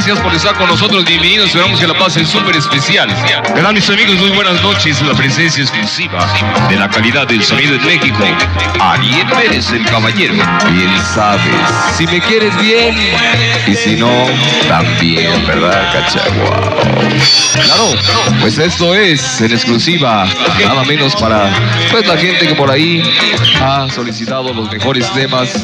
gracias por estar con nosotros, bienvenidos, esperamos que la pasen súper especial. ¿Verdad, mis amigos? Muy buenas noches, la presencia exclusiva de la calidad del sonido en México, Ariel Pérez, el caballero. Bien sabes, si me quieres bien, y si no, también, ¿verdad, Cachagua? Claro, pues esto es en exclusiva, nada menos para pues la gente que por ahí ha solicitado los mejores temas.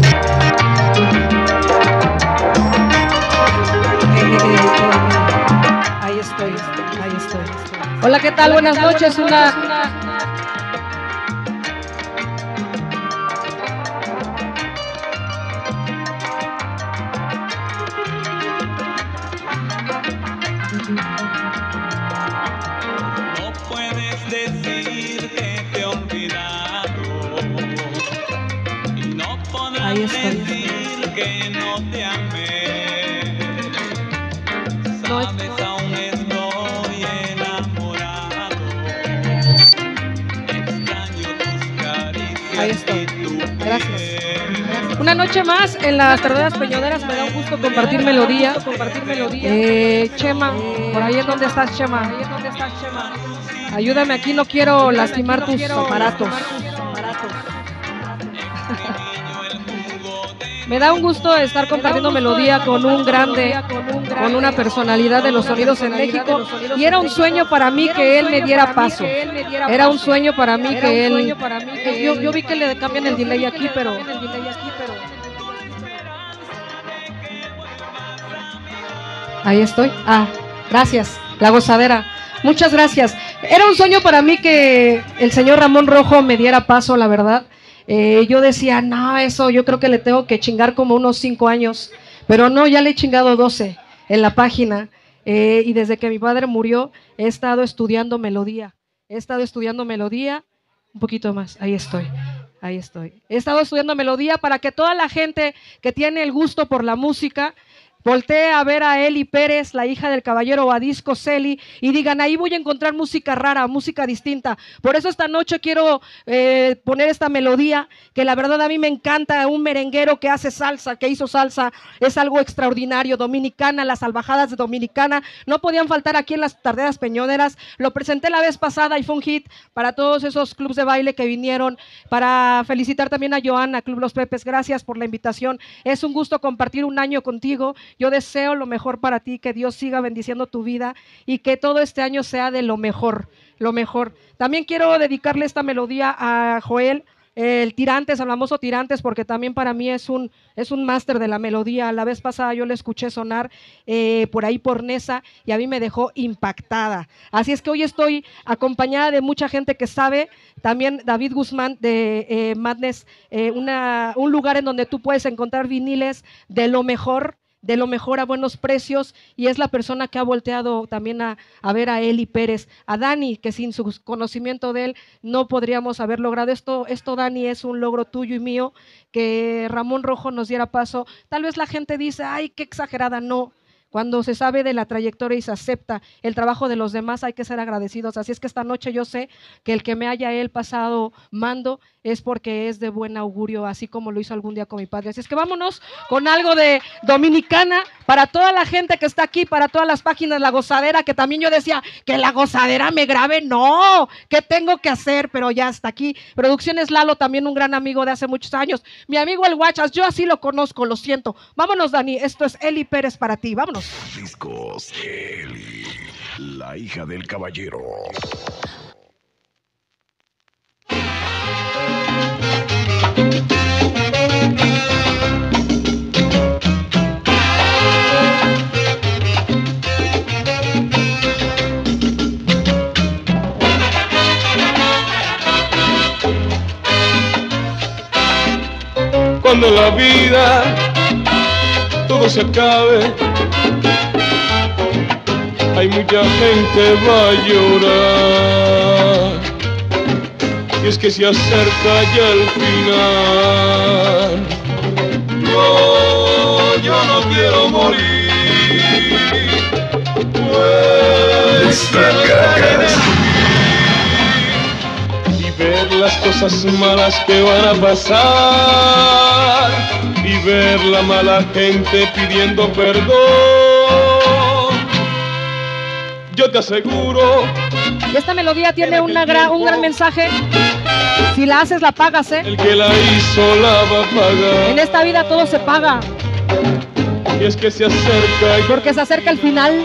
Ahí estoy. Hola, ¿qué tal? Buenas noches. No puedes decir que te he olvidado y no podrás decir que no te amé. Sabes, aún estoy enamorado. Extraño tus caricias. Ahí estoy. Gracias. Una noche más en las Tardeadas Peñoneras. Me da un gusto compartir melodía. Chema, por ahí es donde estás, Chema. Ayúdame aquí, no quiero lastimar tus aparatos. Me da un gusto estar compartiendo melodía con un grande, con una personalidad de los sonidos en México. Y era un sueño para mí que él me diera paso. Era un sueño para mí que él... Yo vi que le cambian el delay aquí, pero... Ahí estoy. Gracias. La gozadera. Muchas gracias. Era un sueño para mí que el señor Ramón Rojo me diera paso, la verdad. Yo decía, no, eso yo creo que le tengo que chingar como unos 5 años. Pero no, ya le he chingado 12 en la página. Y desde que mi padre murió, he estado estudiando melodía. Un poquito más. Ahí estoy. He estado estudiando melodía para que toda la gente que tiene el gusto por la música voltee a ver a Eli Pérez, la hija del caballero Badisco Celi, y digan, ahí voy a encontrar música rara, música distinta. Por eso esta noche quiero poner esta melodía, que la verdad a mí me encanta. Un merenguero que hace salsa, que hizo salsa, es algo extraordinario. Dominicana, las salvajadas de Dominicana, no podían faltar aquí en las Tardeadas Peñoneras. Lo presenté la vez pasada y fue un hit para todos esos clubs de baile que vinieron. Para felicitar también a Joana, Club Los Pepes, gracias por la invitación. Es un gusto compartir un año contigo. Yo deseo lo mejor para ti, que Dios siga bendiciendo tu vida y que todo este año sea de lo mejor. También quiero dedicarle esta melodía a Joel, el Tirantes, el famoso Tirantes, porque también para mí es un máster de la melodía. La vez pasada yo le escuché sonar por ahí por Nesa y a mí me dejó impactada. Así es que hoy estoy acompañada de mucha gente que sabe. También David Guzmán de Madness, un lugar en donde tú puedes encontrar viniles de lo mejor a buenos precios, y es la persona que ha volteado también a ver a Eli Pérez, a Dani, que sin su conocimiento de él no podríamos haber logrado esto. Dani, es un logro tuyo y mío, que Ramón Rojo nos diera paso. Tal vez la gente dice, ay, qué exagerada. No, cuando se sabe de la trayectoria y se acepta el trabajo de los demás, hay que ser agradecidos. Así es que esta noche yo sé que el que me haya él pasado mando es porque es de buen augurio, así como lo hizo algún día con mi padre. Así es que vámonos con algo de Dominicana para toda la gente que está aquí, para todas las páginas. La Gozadera, que también yo decía que La Gozadera me grabe. No, ¿qué tengo que hacer? Pero ya está aquí. Producciones Lalo, también un gran amigo de hace muchos años. Mi amigo el Guachas, yo así lo conozco, lo siento. Vámonos, Dani, esto es Eli Pérez para ti, vámonos. Discos Eli, la hija del caballero. Cuando la vida todo se acabe, hay mucha gente va a llorar, y es que se acerca ya el final. Yo no quiero morir, pues y ver las cosas malas que van a pasar, y ver la mala gente pidiendo perdón. yo te aseguro. Y esta melodía tiene un gran mensaje. Si la haces, la pagas, ¿eh? El que la hizo la va a pagar. En esta vida todo se paga, Y es que se acerca y porque se acerca el final.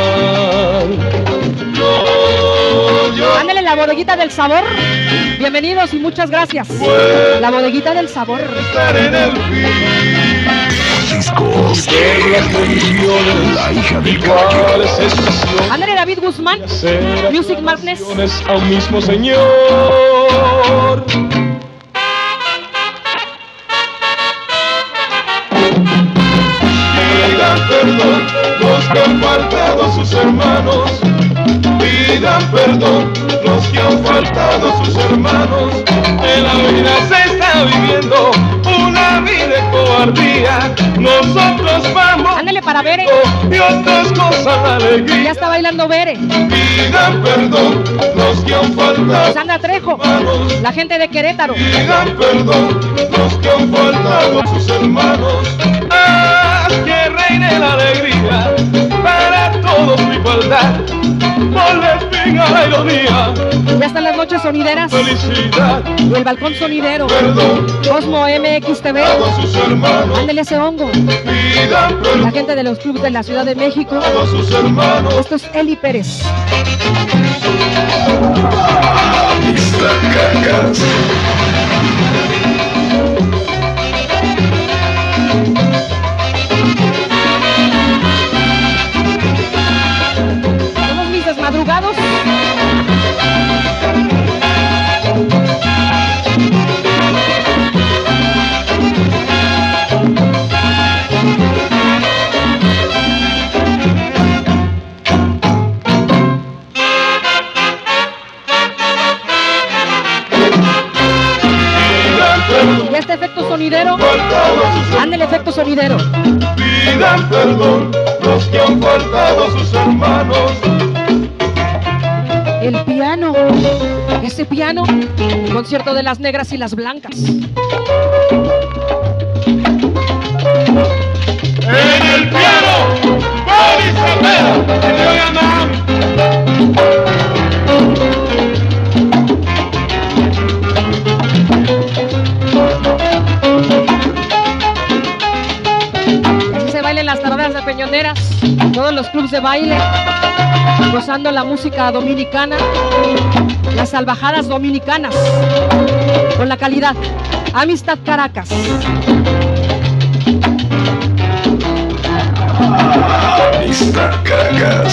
yo Ándale, la bodeguita del sabor. Bienvenidos y muchas gracias. La bodeguita del sabor. estar en el fin. Discos De las condiciones La hija del caballero. iguales estaciones. Ándale, David Guzmán. Hacer Music Madness. aclaraciones a un mismo señor. Pidan perdón los que han faltado a sus hermanos. Pidan perdón los que han faltado a sus hermanos. En la vida se está viviendo una vida de cobardía. Nosotros vamos Ándale para Bere. y otras cosas la Ya alegría. está bailando Bere. Pidan perdón los que han faltado Sandra Trejo. hermanos. La gente de Querétaro. Pidan perdón los que han faltado a sus hermanos. Haz que reine la alegría para todos su igualdad. Ponle fin a la ironía. Ya están las noches sonideras. Felicidad, Y el balcón sonidero. perdón Cosmo MX TV. a sus hermanos. Ándale ese hongo. Pidan La perdón gente de los clubes de la Ciudad de México. a sus hermanos. Esto es Eli Pérez. Amistad Cacas. Somos mis desmadrugados. Pidan perdón Y este efecto sonidero. faltado a sus Ándale, efecto sonidero. Pidan perdón los que han faltado a sus hermanos. El piano. Ese piano. Concierto de las negras y las blancas. En el piano, Boris Rivera, el de Miami. Así se bailan las tardadas de peñoneras. Todos los clubes de baile. Gozando la música dominicana. Las salvajadas dominicanas. Con la calidad. Amistad Caracas. Amistad Cacas.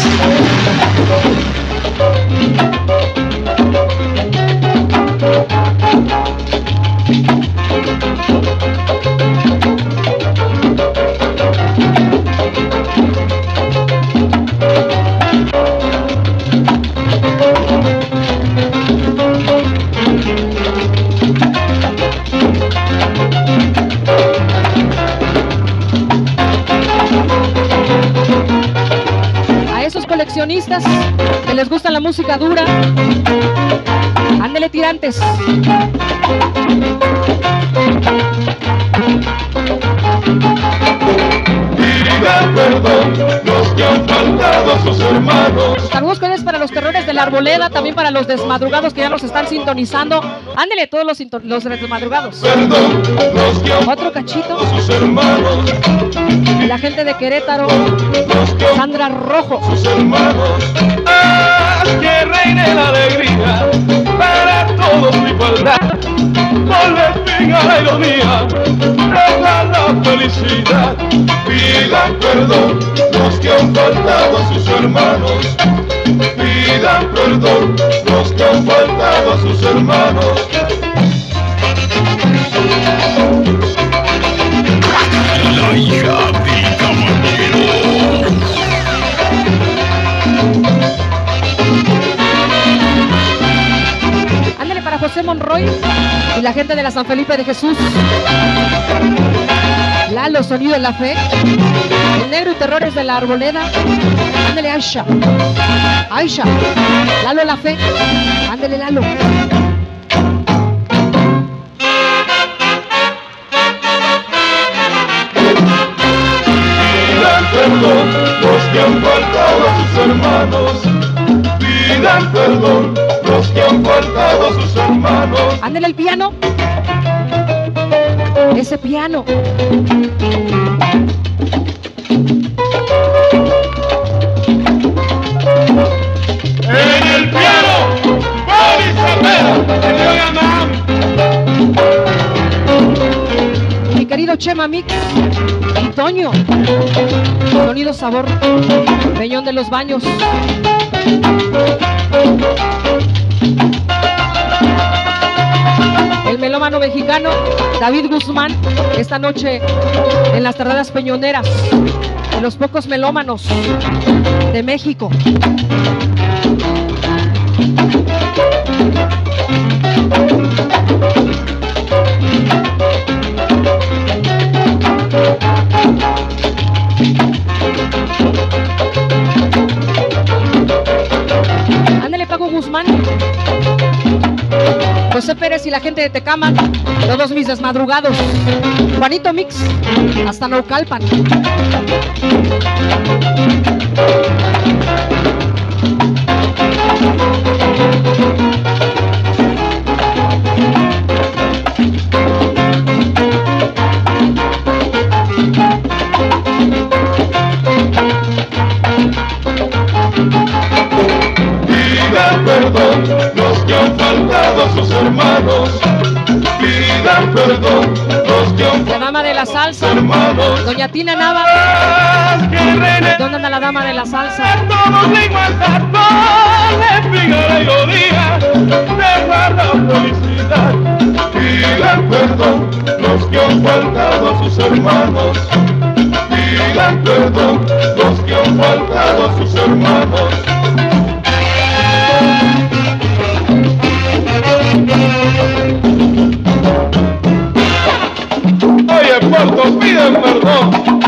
A esos coleccionistas que les gusta la música dura. Ándele tirantes. Pidan perdón los que han faltado a sus hermanos. Saludos con para los terrores de la arboleda, también para los desmadrugados que ya nos están sintonizando. Ándele todos los desmadrugados. Perdón los que han Otro cachito. faltado a sus hermanos. Y la gente de Querétaro. Los que han Sandra Rojo. sus hermanos. Haz que reine la alegría para todos su igualdad. Ponle fin a la ironía, deja la felicidad. Pidan perdón los que han faltado a sus hermanos. Pidan perdón los que han faltado a sus hermanos. La hija del caballero. Ándale para José Monroy y la gente de la San Felipe de Jesús. Lalo, Sonido de la Fe. El Negro y Terrores de la Arboleda. Ándale, Aisha. Aisha. Lalo La Fe. Ándale, Lalo. Pidan perdón los que han faltado a sus hermanos. pidan perdón los que han faltado a sus hermanos. Ándele el piano. Ese piano. En el piano, Bobby Cepeda, el Yoga Man. Mi querido Chema Mix y Toño. Sonido Sabor. Peñón de los Baños. El melómano mexicano David Guzmán, esta noche en las tardadas peñoneras, de los pocos melómanos de México. Ándale, Paco Guzmán, José Pérez y la gente de Tecama, todos mis desmadrugados. Juanito Mix, hasta Naucalpan. Pidan perdón los que han faltado a sus hermanos. Pidan perdón los que han La dama de la salsa, hermanos. doña Tina Nava. Que reinen ¿Dónde anda la dama de la salsa? todos de igualdad, no le pidan la ironía, dejar la felicidad. Pidan perdón los que han faltado a sus hermanos. Pidan perdón los que han faltado a sus hermanos. Oye, Puerto, piden perdón.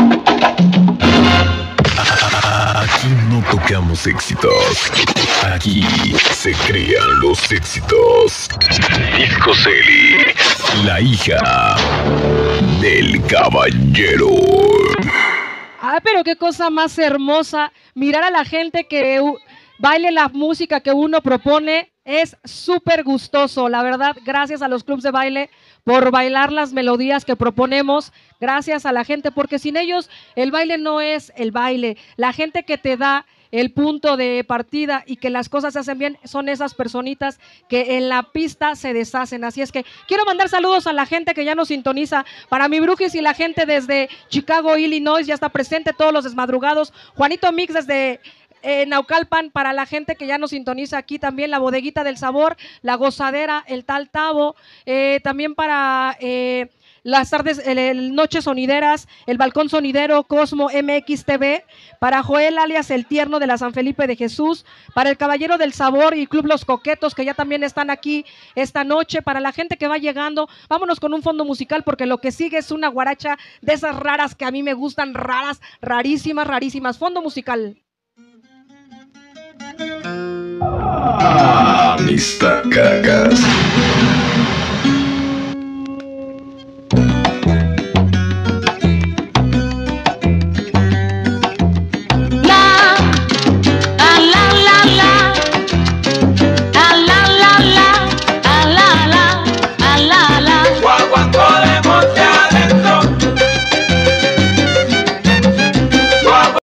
Aquí no tocamos éxitos. Aquí se crean los éxitos. Disco Celi, la hija del caballero. Ah, pero qué cosa más hermosa. Mirar a la gente que baile la música que uno propone es súper gustoso. La verdad, gracias a los clubs de baile por bailar las melodías que proponemos. Gracias a la gente, porque sin ellos el baile no es el baile. La gente que te da el punto de partida y que las cosas se hacen bien son esas personitas que en la pista se deshacen. Así es que quiero mandar saludos a la gente que ya nos sintoniza. Para mi Brujis y la gente desde Chicago, Illinois, ya está presente, todos los desmadrugados. Juanito Mix desde Naucalpan, para la gente que ya nos sintoniza aquí también, la Bodeguita del Sabor, la Gozadera, el Tal Tavo, también para las tardes, Noches Sonideras, el Balcón Sonidero, Cosmo MX TV, para Joel alias El Tierno de la San Felipe de Jesús, para el Caballero del Sabor y Club Los Coquetos, que ya también están aquí esta noche, para la gente que va llegando. Vámonos con un fondo musical, porque lo que sigue es una guaracha de esas raras que a mí me gustan, raras, rarísimas, rarísimas. Fondo musical. Mis tacacas.